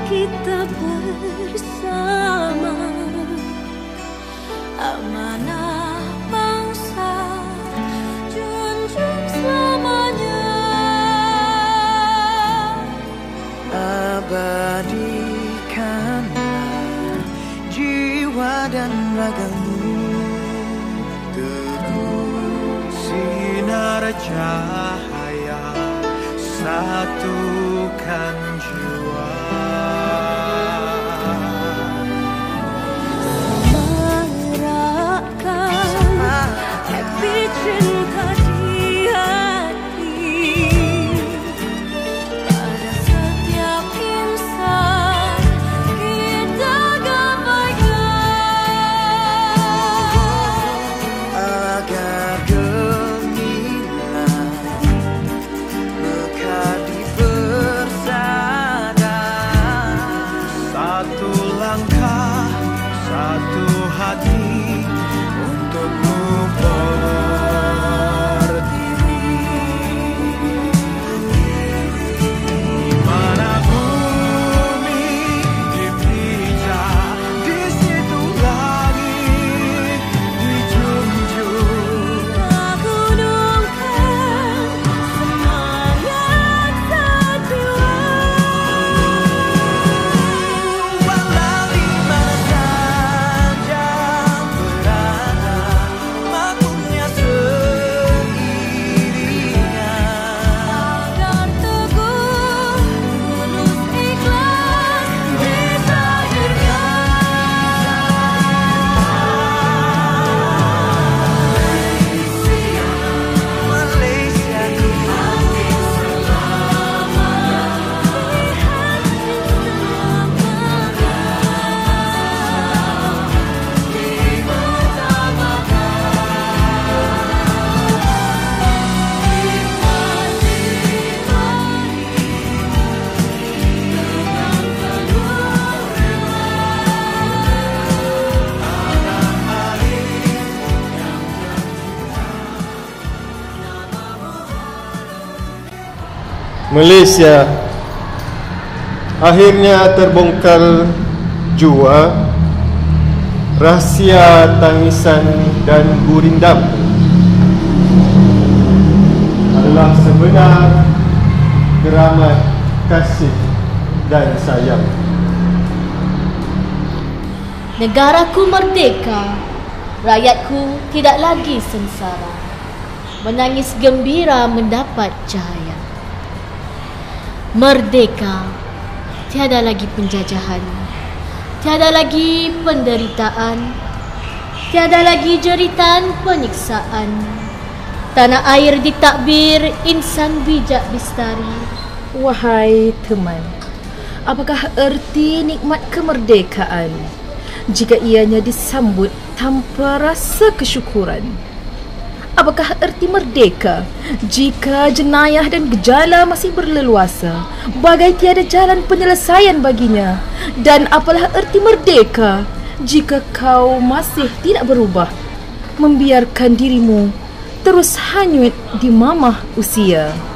kita bersama, amanah bangsa junjung selamanya. Abadikanlah jiwa dan ragamu, teguh sinar cahaya, satukan jiwa. Semarakkan happy cinta di hati, pada setiap insan kita gapaikan, agar gemilang mekar bersada. Satu langkah, satu hati untukmu berdiri. Di mana bumi dipijak, di situ langit dijunjung. gunungkan semangat sejiwa. Walau di mana saja berada, makmurnya seiringan. Agar teguh, tulus, ikhlas Malaysiaku, Malaysia akhirnya terbongkar jua rahsia tangisan dan gurindam adalah sebenar keramat kasih dan sayang. Negaraku merdeka, rakyatku tidak lagi sengsara, menangis gembira mendapat cahaya. Merdeka, tiada lagi penjajahan, tiada lagi penderitaan, tiada lagi jeritan penyiksaan. Tanah air ditakbir insan bijak bistari. Wahai teman, apakah erti nikmat kemerdekaan jika ianya disambut tanpa rasa kesyukuran? Apakah erti merdeka jika jenayah dan gejala masih berleluasa, bagai tiada jalan penyelesaian baginya? Dan apalah erti merdeka jika kau masih tidak berubah, membiarkan dirimu terus hanyut di mamah usia?